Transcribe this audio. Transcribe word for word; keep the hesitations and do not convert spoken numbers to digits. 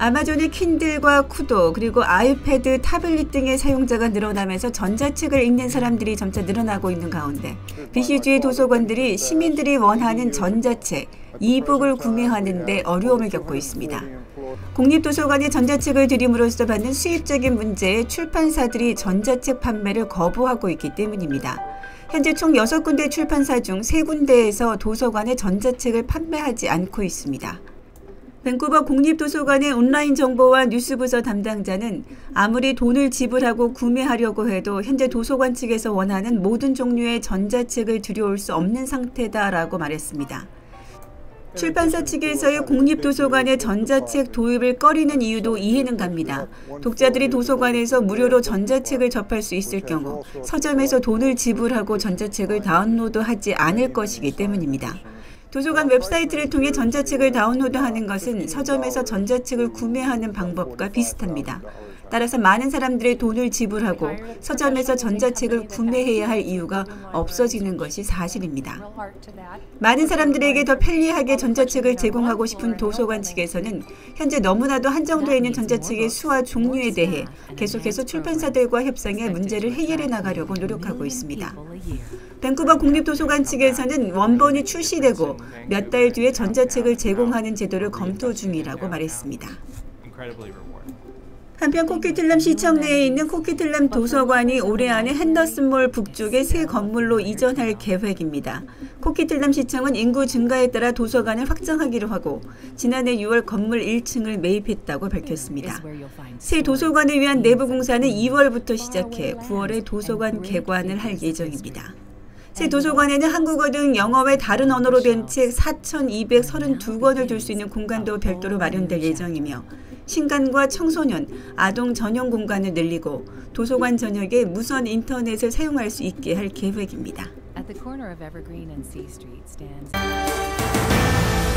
아마존의 킨들과 쿠도 그리고 아이패드, 타블릿 등의 사용자가 늘어나면서 전자책을 읽는 사람들이 점차 늘어나고 있는 가운데 비씨주의 도서관들이 시민들이 원하는 전자책, 이북을 구매하는 데 어려움을 겪고 있습니다. 공립도서관이 전자책을 들임으로써 받는 수입적인 문제에 출판사들이 전자책 판매를 거부하고 있기 때문입니다. 현재 총 여섯 군데 출판사 중 세 군데에서 도서관에 전자책을 판매하지 않고 있습니다. 밴쿠버 공립도서관의 온라인 정보와 뉴스 부서 담당자는 아무리 돈을 지불하고 구매하려고 해도 현재 도서관 측에서 원하는 모든 종류의 전자책을 들여올 수 없는 상태다라고 말했습니다. 출판사 측에서의 공립도서관의 전자책 도입을 꺼리는 이유도 이해는 갑니다. 독자들이 도서관에서 무료로 전자책을 접할 수 있을 경우 서점에서 돈을 지불하고 전자책을 다운로드하지 않을 것이기 때문입니다. 도서관 웹사이트를 통해 전자책을 다운로드하는 것은 서점에서 전자책을 구매하는 방법과 비슷합니다. 따라서 많은 사람들의 돈을 지불하고 서점에서 전자책을 구매해야 할 이유가 없어지는 것이 사실입니다. 많은 사람들에게 더 편리하게 전자책을 제공하고 싶은 도서관 측에서는 현재 너무나도 한정되어 있는 전자책의 수와 종류에 대해 계속해서 출판사들과 협상해 문제를 해결해 나가려고 노력하고 있습니다. 밴쿠버 공립도서관 측에서는 원본이 출시되고 몇 달 뒤에 전자책을 제공하는 제도를 검토 중이라고 말했습니다. 한편 코키틀람 시청 내에 있는 코키틀람 도서관이 올해 안에 핸더슨몰 북쪽의 새 건물로 이전할 계획입니다. 코키틀람 시청은 인구 증가에 따라 도서관을 확장하기로 하고 지난해 유월 건물 일 층을 매입했다고 밝혔습니다. 새 도서관을 위한 내부 공사는 이월부터 시작해 구월에 도서관 개관을 할 예정입니다. 새 도서관에는 한국어 등 영어 외 다른 언어로 된 책 사천이백삼십이 권을 둘 수 있는 공간도 별도로 마련될 예정이며 신간과 청소년, 아동 전용 공간을 늘리고 도서관 전역에 무선 인터넷을 사용할 수 있게 할 계획입니다.